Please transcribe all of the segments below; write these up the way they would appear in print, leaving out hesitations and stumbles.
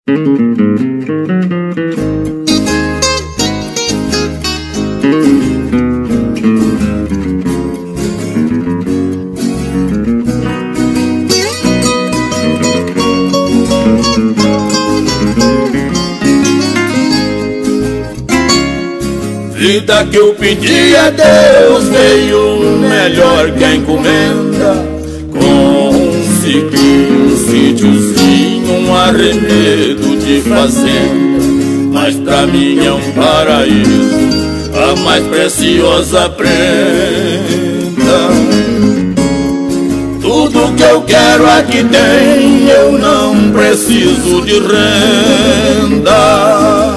Vida que eu pedi a Deus veio melhor que a encomenda. Consegui um sítiozinho, um arremedo de fazenda, mas pra mim é um paraíso, a mais preciosa prenda. Tudo que eu quero aqui tem, eu não preciso de renda.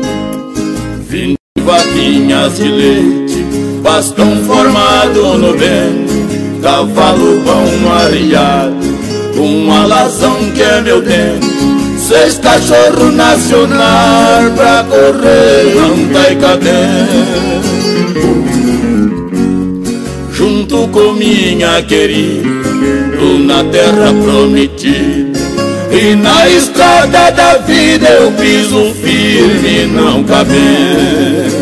Vaquinhas de leite, bastão formado no vento, cavalo bom arriado, um alazão que é meu dente, 6 cachorro nacional pra correr anta e cadente. Junto com minha querida, tô na terra prometida, e na estrada da vida eu piso firme e não cabendo.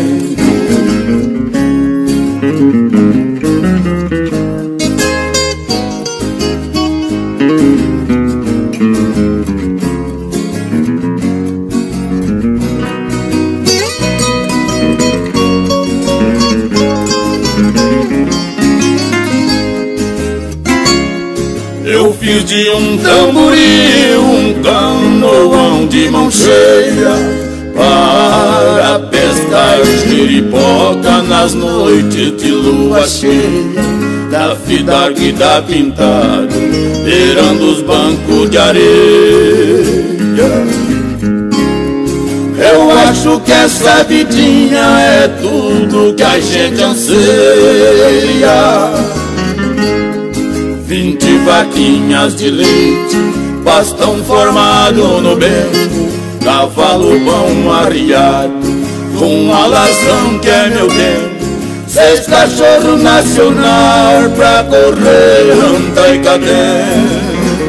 Eu fiz de um tamboril um canoão de mão cheia, para pescar giripoca nas noites de lua cheia, da fidalga e da pintada, beirando os bancos de areia. Eu acho que essa vidinha é tudo que a gente anseia. 20 vaquinhas de leite, bastão formado no bembo, cavalo bom arriado, com alazão que é meu tempo, 6 cachorro nacional pra correr anta e cadente.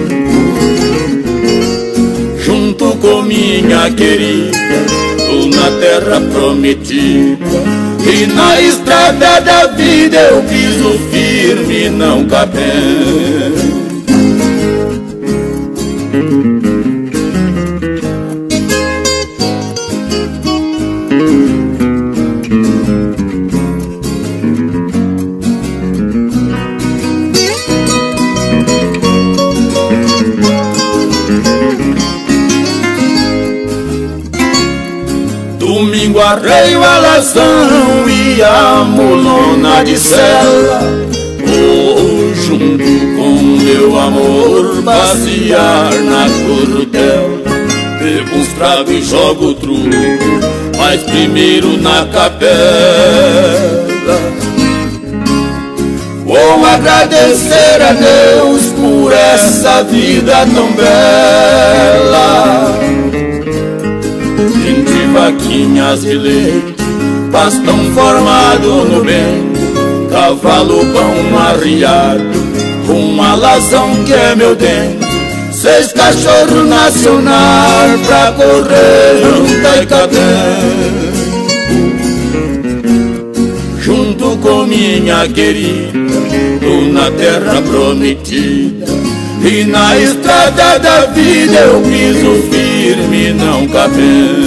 Junto com minha querida, tô na terra prometida, e na estrada da vida eu piso firme e não cabendo. Domingo arreio a alazão e a mulona de sela, vou junto com meu amor passear na curutela. Bebo uns tragos e jogo truco, mas primeiro na capela. Vou agradecer a Deus por essa vida tão bela. 20 vaquinhas de leite, bastão formado no bembo, cavalo bom arriado, com alazão que é meu dente, 6 cachorro nacional pra correr anta e cadente. Junto com minha querida, tô na terra prometida, e na estrada da vida eu piso firme e não cabendo.